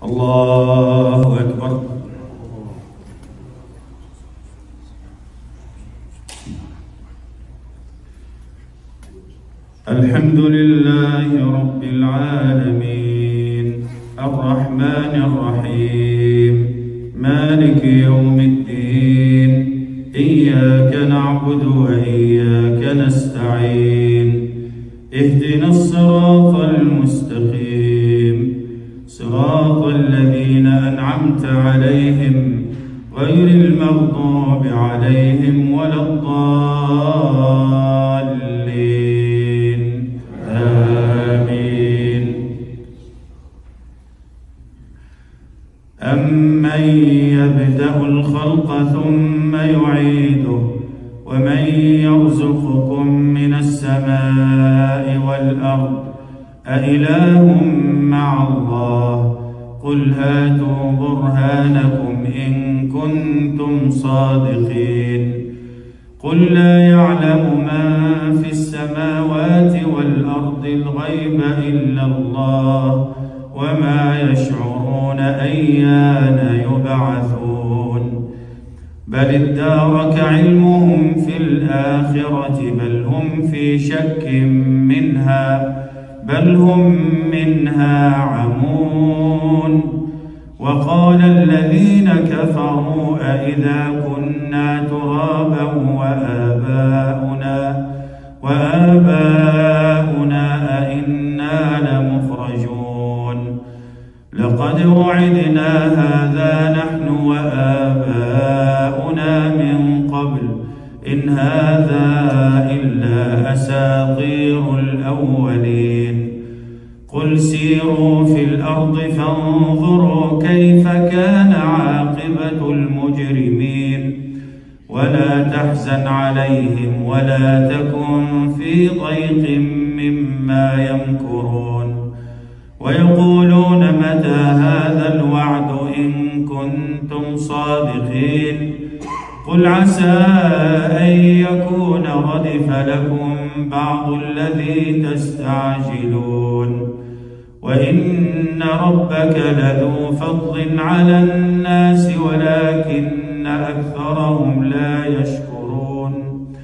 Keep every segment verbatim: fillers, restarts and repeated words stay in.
الله أكبر. الحمد لله رب العالمين الرحمن الرحيم مالك يوم الدين إياك نعبد وإياك نستعين اهدنا الصراط المستقيم صراط الذين أنعمت عليهم غير المغضوب عليهم ولا الضالين آمين. أمن يبدأ الخلق ثم يعيده ومن يرزقكم من السماء والأرض أإله مع الله قل هاتوا برهانكم إن كنتم صادقين. قل لا يعلم من في السماوات والأرض الغيب إلا الله وما يشعرون أيان يبعثون. بل ادارك علمهم في الآخرة بل هم في شك منها بل هم منها عمون. وقال الذين كفروا أإذا كنا ترابا وآباؤنا وآباؤنا أئنا لمخرجون. لقد وعدنا هذا نحن وآباؤنا من قبل إن هذا إلا أساطير الأولين. قل سيروا في الأرض فانظروا كيف كان عاقبة المجرمين ولا تحزن عليهم ولا تكن في ضيق مما يمكرون. ويقولون متى هذا الوعد إن كنتم صادقين. قل عسى أن يكون ردف لكم بعض الذي تستعجلون وإن ربك لذو فضل على الناس ولكن أكثرهم لا يشكرون.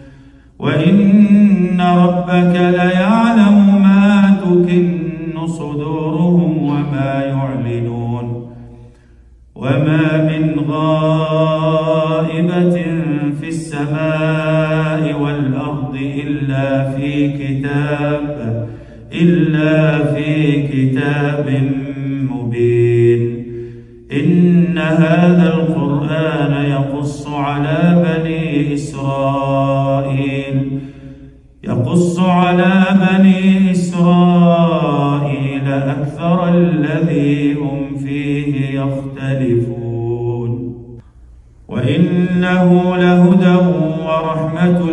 وإن ربك ليعلم ما تكن صدورهم وما يعلنون. وما من غائبة في السماء والأرض إلا في كتاب إلا في كتاب مبين. إن هذا القرآن يقص على بني إسرائيل يقص على بني إسرائيل أكثر الذي هم فيه يختلفون. وإنه لهدى ورحمة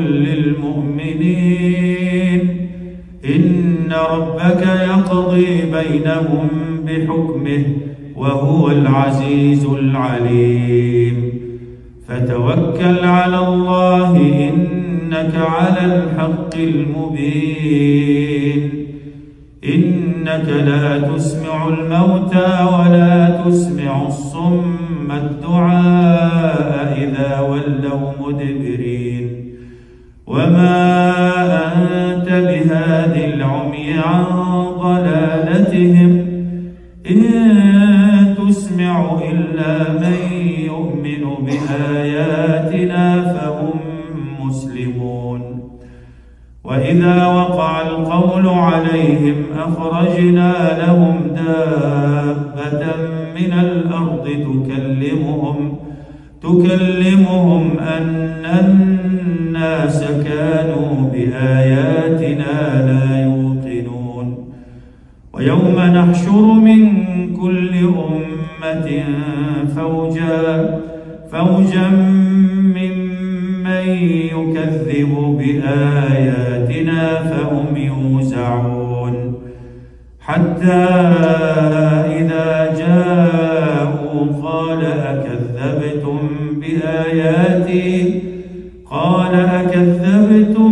للمؤمنين. إن ربك يقضي بينهم بحكمه وهو العزيز العليم. فتوكل على الله إنك على الحق المبين. إنك لا تسمع الموتى ولا تسمع الصم الدعاء إذا ولوا مدبرين. وما أنت بهاد العمي عن ضلالتهم إن تسمع إلا من يؤمن بآياتنا فهم مسلمون. وإذا وقع القول عليهم أخرجنا لهم دابة من الأرض تكلمهم تكلمهم أن الناس كانوا بآياتنا لا يوقنون. ويوم نحشر من كل أمة فوجا فوجا ممن يكذب بآياتنا فهم يوزعون. حتى إذا جاءوا قال أكذبتم بآياتي قال أكذبتم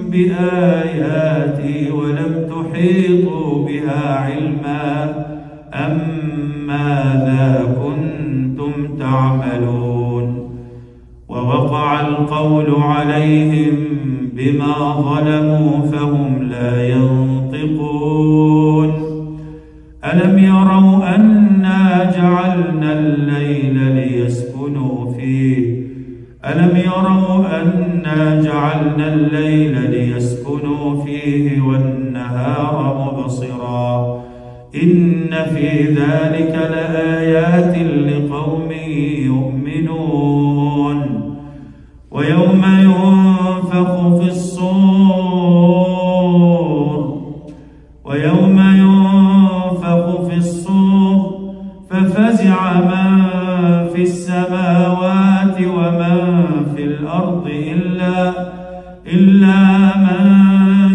بآياتي ولم تحيطوا بها علما أم ماذا كنتم تعملون ووقع القول عليهم بما ظلموا فهم لا ينطقون ألم يروا أنا جعلنا الليل ليسكنوا فيه ألم يروا أنا جعلنا الليل ليسكنوا فيه والنهار مبصرا إن في ذلك لآيات لقوم يؤمنون ويوم ينفخ في الصور ويوم ينفخ في الصور ففزع من في السماوات ومن في الأرض إلا إلا من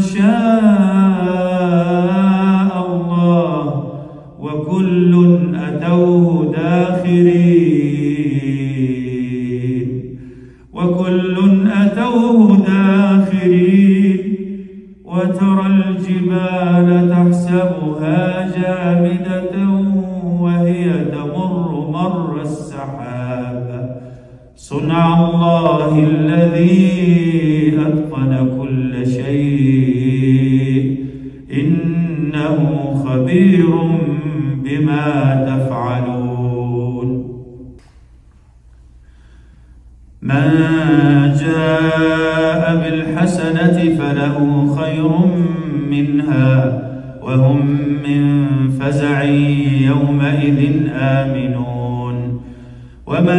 شاء الله وكل أتوه داخرين وكل أتوه داخرين وترى الجبال تحسبها جامدة وهي تمر مر السحاب صنع الله الذي أتقن كل شيء إنه خبير بما تفعلون من جاء بالحسنة فله خير منها وهم من فزع يومئذ آمنون ومن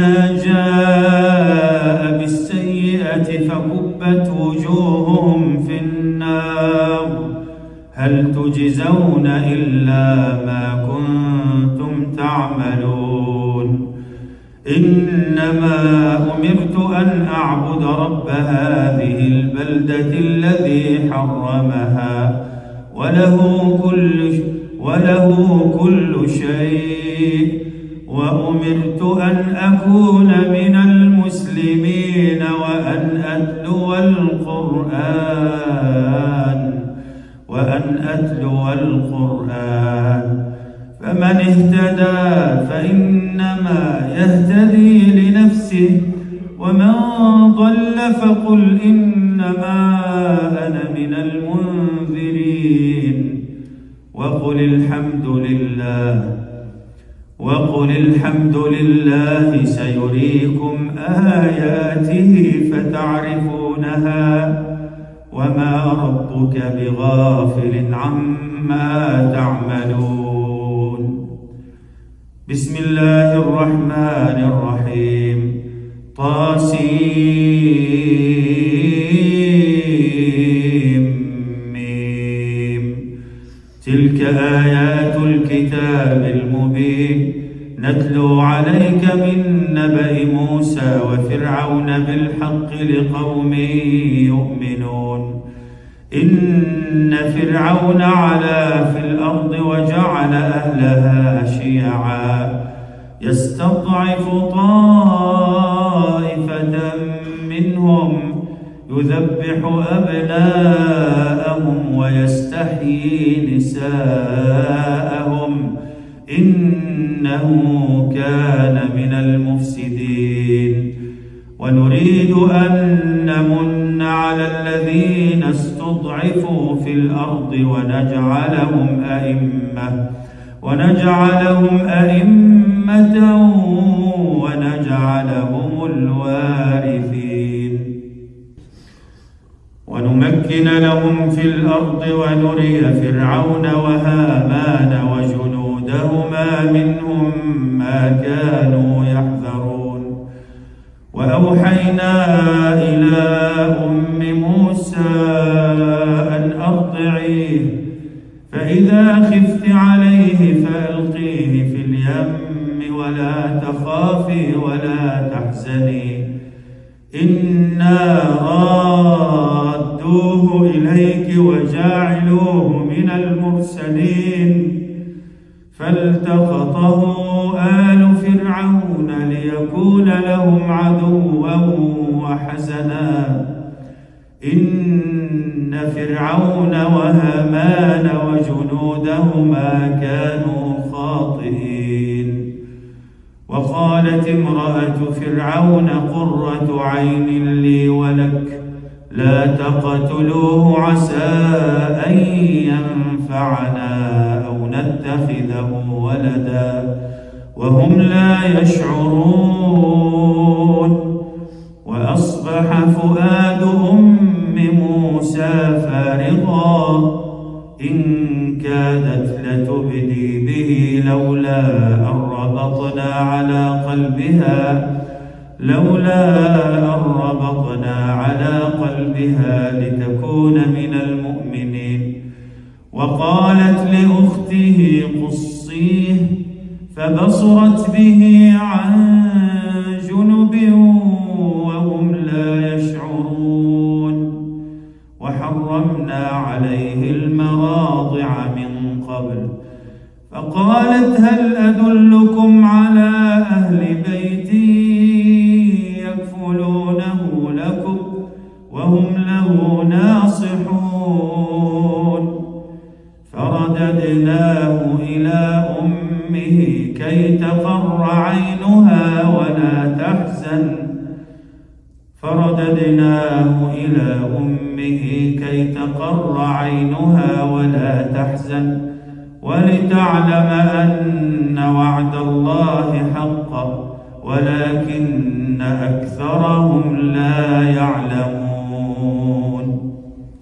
جاء بالسيئة فكبت وجوههم في النار هل تجزون إلا ما كنتم تعملون إنما أمرت أن أعبد رب هذه البلدة الذي حرمها وله كل وله كل شيء وأمرت أن أكون من المسلمين وأن أتلو القرآن وأن أتلو القرآن فمن اهتدى فإنما يهتدي لنفسه ومن ضل فقل إنما أنا من المنذرين وقل الحمد لله وقل الحمد لله سيريكم آياته فتعرفونها وما ربك بغافل عما تعملون بسم الله الرحمن الرحيم طاسيم ميم تلك آيات الكتاب المبين نتلو عليك من نبأ موسى وفرعون بالحق لقوم يؤمنون إن فرعون علا في الأرض وجعل أهلها شيعا يستضعف طائفة منهم يذبح أبناءهم ويستحيي نساءهم إنه كان من المفسدين ونريد أن نمن على الذين استضعفوا في الأرض ونجعلهم أئمة ونجعلهم أئمة ونجعلهم الوارثين ونمكن لهم في الأرض ونري فرعون وهامان وجنودهما منهم ما كانوا يحذرون وأوحينا إلى أم موسى أن أرضعيه فإذا خفت عليه فألقيه في اليم ولا تخافي ولا تحزني إنا رادوه إليك وجاعلوه من المرسلين فالتقطه آل فرعون ليكون لهم عدوا وحزنا إن فرعون وهامان وجنودهما كانوا خاطئين الخاطئين. وقالت امرأة فرعون قرة عين لي ولك لا تقتلوه عسى أن ينفعنا أو نتخذه ولدا وهم لا يشعرون. وأصبح فؤاد أم موسى فارغا إن كادت لتبدي به لولا أن ربطنا على قلبها لولا أن ربطنا على قلبها لتكون من المؤمنين. وقالت لأخته قصيه فبصرت به عن جنب وهم لا يشعرون. وحرمنا عليه المراضع من قبل فقالت هل أدلكم على أهل بيتي يكفلونه لكم وهم له ناصحون. فرددناه إلى أمه كي تقر عينها ولا تحزن فرددناه إلى أمه كي تقر عينها ولا تحزن ولتعلم أن وعد الله حق ولكن أكثرهم لا يعلمون.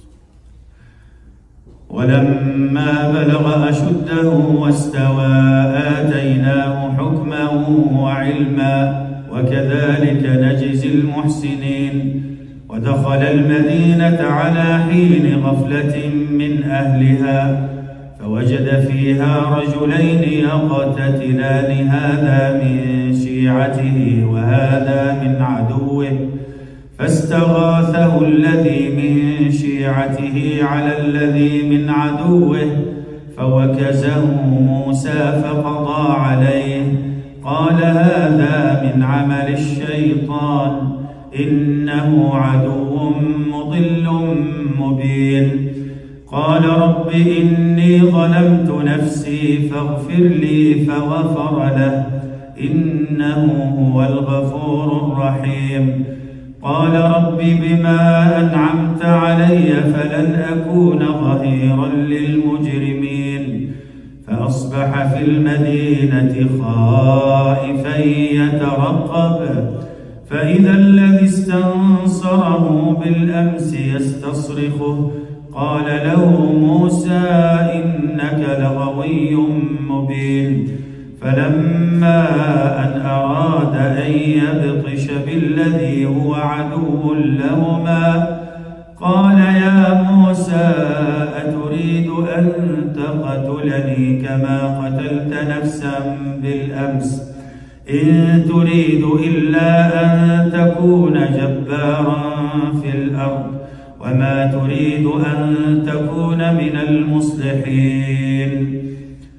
ولما بلغ أشده واستوى آتيناه حكما وعلما وكذلك نجزي المحسنين. ودخل المدينة على حين غفلة من أهلها فوجد فيها رجلين يقتتلان هذا من شيعته وهذا من عدوه فاستغاثه الذي من شيعته على الذي من عدوه فوكزه موسى فقضى عليه. قال هذا من عمل الشيطان إنه عدو مضل مبين. قال رب إني ظلمت نفسي فاغفر لي فغفر له إنه هو الغفور الرحيم. قال رب بما أنعمت علي فلن أكون ظهيرا للمجرمين. فأصبح في المدينة خائفا يترقب فإذا الذي استنصره بالأمس يستصرخه قال له موسى إنك لغوي مبين. فلما أن أراد أن يبطش بالذي هو عدو لهما قال يا موسى أتريد أن تقتلني كما قتلت نفسا بالأمس إن تريد إلا أن تكون جبارا في الأرض وما تريد أن تكون من المصلحين.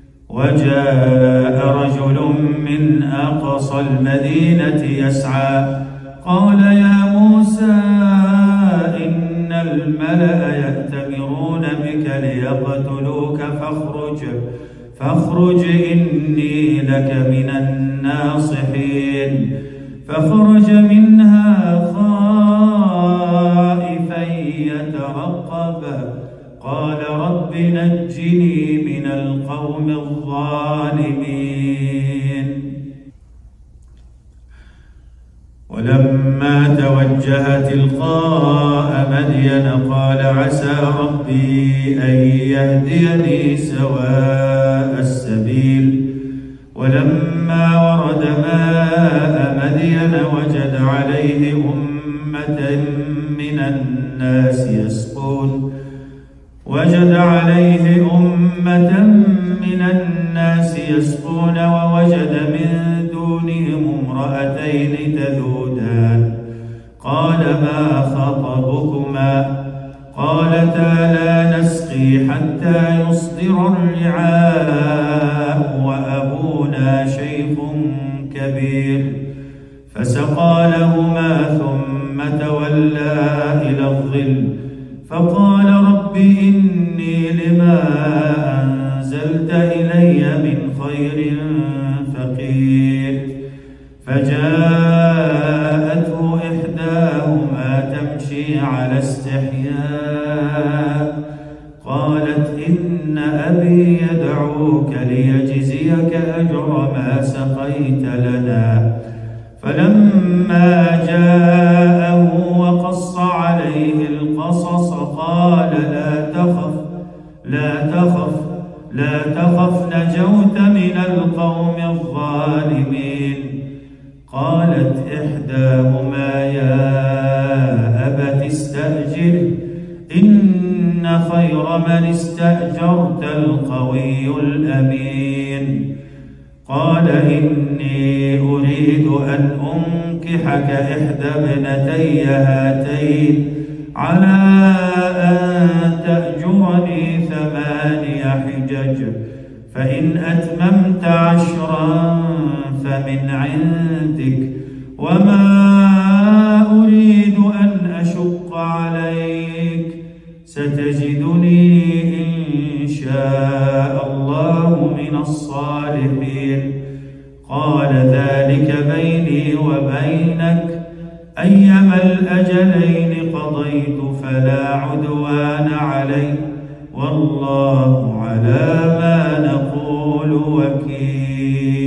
وجاء رجل من أقصى المدينة يسعى قال يا موسى إن الملأ يأتمرون بك ليقتلوك فاخرج فاخرج إني لك من الناصحين. فخرج منها خائفا يترقب قال رب نجني من القوم الظالمين. ولما توجه تلقاء مدين قال عسى ربي أن يهديني سواء السبيل. ولما ورد ماء مدين وجد عليه أمة من الناس يسقون وجد عليه أمة من الناس يسقون ووجد من دونهم امرأتين تذودان قال ما خطبكما قالتا لا نسقي حتى يصدر الرعاء وأبونا شيخ كبير. فسقى لهما ثم تولى إلى الظل فقال رب إني لما أنزلت إلي من خير إن أبي يدعوك ليجزيك أجر ما سقيت لنا. فلما جاءه وقص عليه القصص قال لا تخف لا تخف لا تخف نجوت من القوم الظالمين. قالت إحداهما يا أبت استأجره إن خير من استأجرت القوي الأمين. قال إني أريد أن أنكحك إحدى ابنتي هاتين على أن تأجرني ثماني حجج، فإن أتممت عشرا فمن عندك، وما أريد أن أشق عليك، ستجدني إن شاء الله من الصالحين. قال ذلك بيني وبينك، أيما الأجلين قضيت فلا عدوان علي، والله على ما نقول وكيل.